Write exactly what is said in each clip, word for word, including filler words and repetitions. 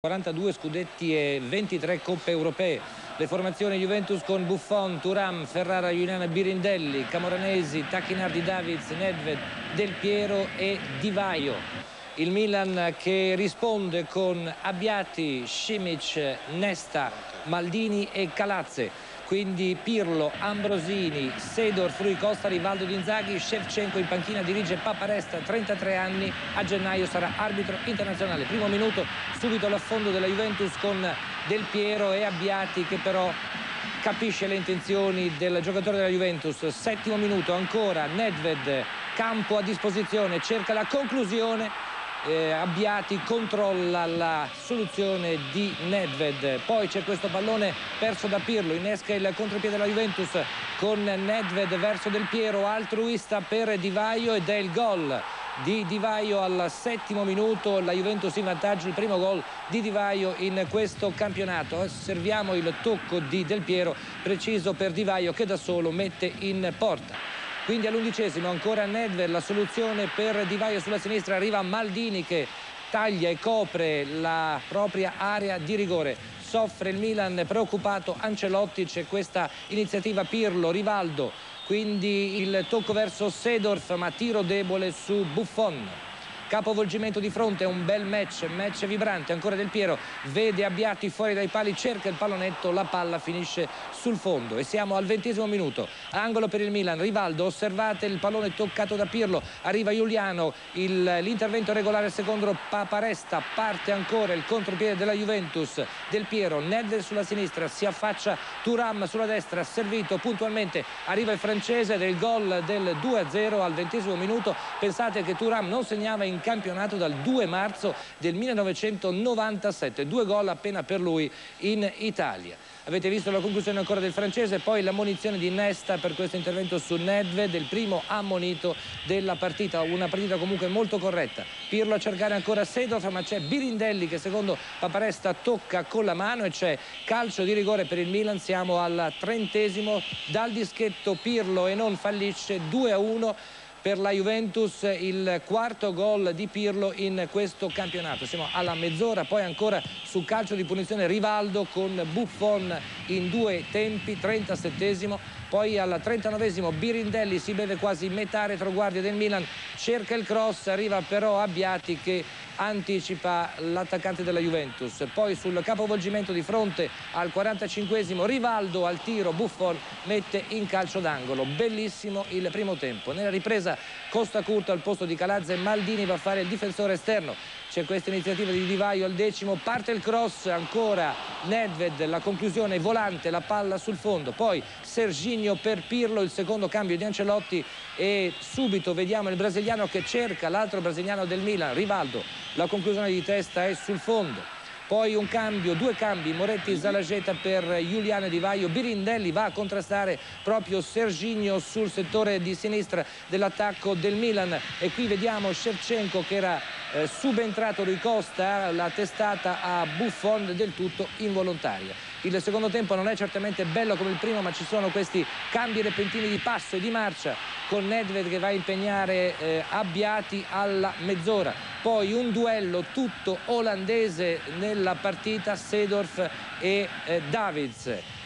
quarantadue scudetti e ventitré coppe europee. Le formazioni Juventus con Buffon, Thuram, Ferrara, Juliana, Birindelli, Camoranesi, Tacchinardi, Davids, Nedved, Del Piero e Di Vaio. Il Milan che risponde con Abbiati, Simic, Nesta, Maldini e Calazze. Quindi Pirlo, Ambrosini, Seedorf, Rui Costa, Rivaldo d'Inzaghi, Shevchenko in panchina dirige Paparesta, trentatré anni, a gennaio sarà arbitro internazionale. Primo minuto, subito l'affondo della Juventus con Del Piero e Abbiati che però capisce le intenzioni del giocatore della Juventus. Settimo minuto, ancora Nedved, campo a disposizione, cerca la conclusione. Eh, Abbiati controlla la soluzione di Nedved, poi c'è questo pallone perso da Pirlo, innesca il contropiede della Juventus con Nedved verso Del Piero, altruista per Di Vaio ed è il gol di Di Vaio al settimo minuto, la Juventus in vantaggio, il primo gol di Di Vaio in questo campionato. Osserviamo il tocco di Del Piero, preciso per Di Vaio che da solo mette in porta. Quindi all'undicesimo ancora Nedved, la soluzione per Di Vaio sulla sinistra, arriva Maldini che taglia e copre la propria area di rigore. Soffre il Milan, preoccupato Ancelotti, c'è questa iniziativa Pirlo, Rivaldo, quindi il tocco verso Seedorf ma tiro debole su Buffon. Capovolgimento di fronte, un bel match, match vibrante, ancora Del Piero, vede Abbiati fuori dai pali, cerca il pallonetto, la palla finisce sul fondo e siamo al ventesimo minuto, angolo per il Milan, Rivaldo, osservate il pallone toccato da Pirlo, arriva Giuliano, l'intervento regolare secondo Paparesta, parte ancora il contropiede della Juventus, Del Piero, Nedved sulla sinistra, si affaccia Thuram sulla destra, servito puntualmente, arriva il francese del gol del due a zero al ventesimo minuto. Pensate che Thuram non segnava in campionato dal due marzo del millenovecentonovantasette, due gol appena per lui in Italia. Avete visto la conclusione ancora del francese, poi l'ammonizione di Nesta per questo intervento su Nedved, il primo ammonito della partita, una partita comunque molto corretta. Pirlo a cercare ancora Seedorf, ma c'è Birindelli che secondo Paparesta tocca con la mano e c'è calcio di rigore per il Milan. Siamo al trentesimo, dal dischetto Pirlo e non fallisce, due a uno. Per la Juventus il quarto gol di Pirlo in questo campionato. Siamo alla mezz'ora, poi ancora su calcio di punizione Rivaldo con Buffon in due tempi, trentasettesimo. Poi al trentanovesimo Birindelli si beve quasi metà retroguardia del Milan, cerca il cross, arriva però Abbiati che anticipa l'attaccante della Juventus. Poi sul capovolgimento di fronte al quarantacinquesimo Rivaldo al tiro, Buffon mette in calcio d'angolo. Bellissimo il primo tempo. Nella ripresa Costa Curta al posto di Calazze, Maldini va a fare il difensore esterno. C'è questa iniziativa di Di Vaio al decimo, parte il cross, ancora Nedved, la conclusione volante, la palla sul fondo. Poi Serginho per Pirlo, il secondo cambio di Ancelotti e subito vediamo il brasiliano che cerca l'altro brasiliano del Milan, Rivaldo. La conclusione di testa è sul fondo. Poi un cambio, due cambi, Moretti, Zalageta per Giuliano e Di Vaio. Birindelli va a contrastare proprio Serginho sul settore di sinistra dell'attacco del Milan. E qui vediamo Shevchenko che era eh, subentrato Rui Costa, la testata a Buffon del tutto involontaria. Il secondo tempo non è certamente bello come il primo, ma ci sono questi cambi repentini di passo e di marcia con Nedved che va a impegnare eh, Abbiati alla mezz'ora. Poi un duello tutto olandese nella partita, Seedorf e eh, Davids.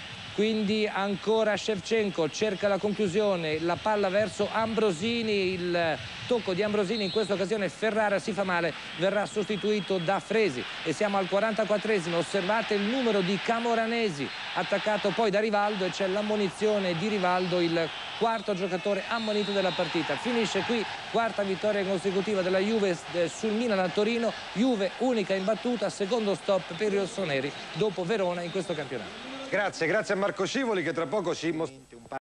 Quindi ancora Shevchenko cerca la conclusione, la palla verso Ambrosini, il tocco di Ambrosini, in questa occasione Ferrara si fa male, verrà sostituito da Fresi e siamo al quarantaquattresimo, osservate il numero di Camoranesi, attaccato poi da Rivaldo e c'è l'ammonizione di Rivaldo, il quarto giocatore ammonito della partita. Finisce qui, quarta vittoria consecutiva della Juve sul Milan a Torino, Juve unica imbattuta, secondo stop per i rossoneri dopo Verona in questo campionato. Grazie, grazie a Marco Scivoli che tra poco ci mostra